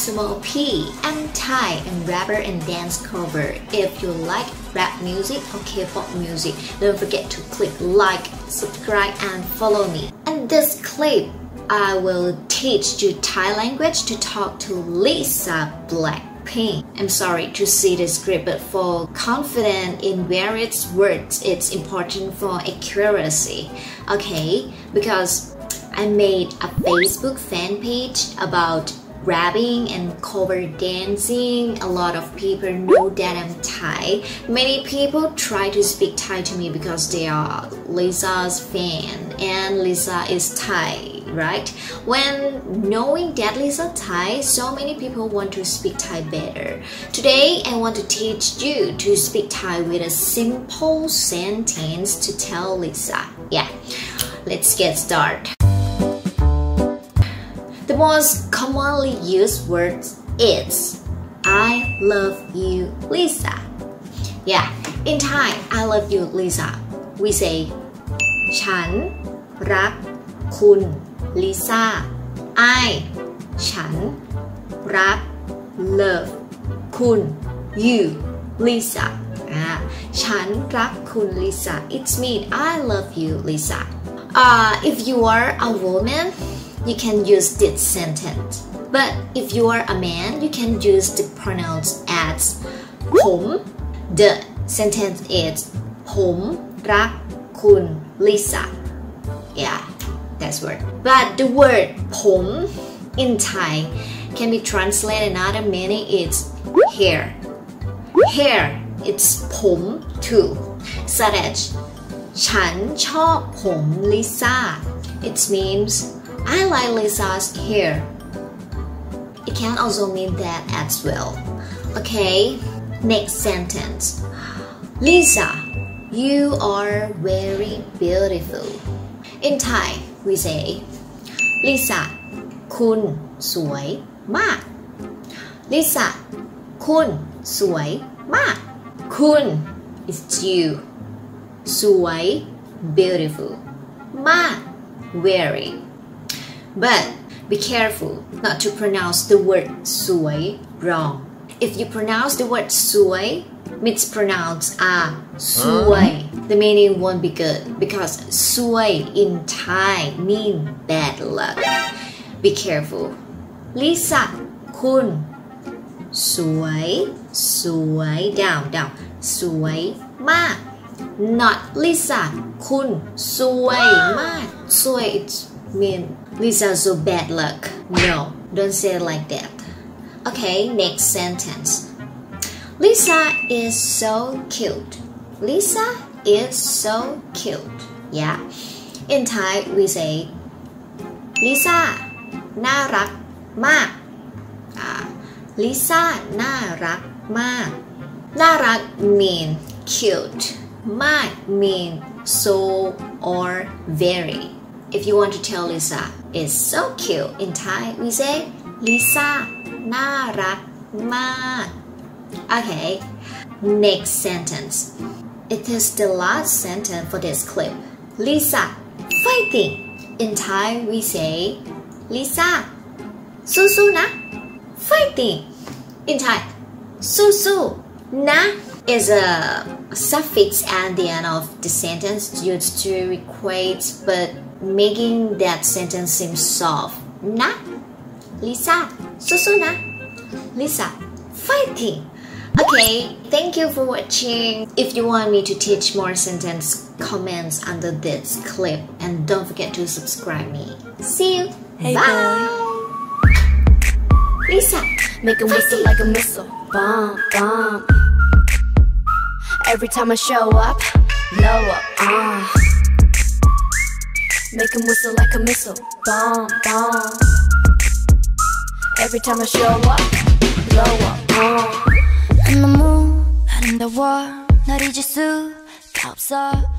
Small P. I'm Thai and rapper and dance cover. If you like rap music or K-pop music, don't forget to click like, subscribe and follow me. In this clip, I will teach you Thai language to talk to Lisa Blackpink. I'm sorry to see the script, but for confidence in various words, it's important for accuracy. Okay, because I made a Facebook fan page about rapping and cover dancing. A lot of people know that I'm Thai. Many people try to speak Thai to me because they are Lisa's fan and Lisa is Thai, right? When knowing that Lisa Thai, so many people want to speak Thai better. Today I want to teach you to speak Thai with a simple sentence to tell Lisa. Yeah, let's get started. The most commonly used word is I love you, Lisa. Yeah, in Thai, I love you, Lisa. We say ฉันรักคุณ Lisa.ฉันรัก love คุณ you, Lisa. ฉันรักคุณ Lisa. It means I love you, Lisa. If you are a woman, you can use this sentence. But if you are a man, you can use the pronouns as ผม The sentence is ผมรักคุณ Lisa. Yeah, that's word. But the word ผม in Thai can be translated another meaning. It's hair. Hair, it's ผม too. Such as ฉันชอบผม Lisa. It means I like Lisa's hair. It can also mean that as well. Okay, next sentence. Lisa, you are very beautiful. In Thai, we say Lisa, คุณสวยมาก Lisa, คุณสวยมาก คุณ is you. สวย beautiful. มาก very. But be careful not to pronounce the word สวย wrong. If you pronounce the word สวย mispronounce สวย the meaning won't be good because สวย in Thai mean bad luck. Be careful. Lisa คุณสวยสวย down สวยมาก not Lisa คุณสวยมาก สวย it's mean Lisa so bad luck. No, don't say it like that. Okay, next sentence. Lisa is so cute. Lisa is so cute. Yeah. In Thai, we say Lisa น่ารักมาก Lisa น่ารักมาก น่ารัก mean cute. มาก mean so or very. If you want to tell Lisa is so cute in Thai, we say Lisa น่ารักมาก Okay, next sentence. It is the last sentence for this clip. Lisa fighting. In Thai, we say Lisa สู้ๆนะ fighting. In Thai, สู้ๆนะ is a suffix at the end of the sentence used to equate but making that sentence seem soft. นะ Lisa สู้ๆนะ Lisa fighting. Okay, thank you for watching. If you want me to teach more sentence, comments under this clip and don't forget to subscribe me. See you. Hey Bye. boy. Lisa, make a whistle like a missile. Bomb, bomb. Every time I show up, blow up. Make him whistle like a missile. Bomb, bomb. Every time I show up, blow up. 너무 아름다워 널 잊을 수가 없어.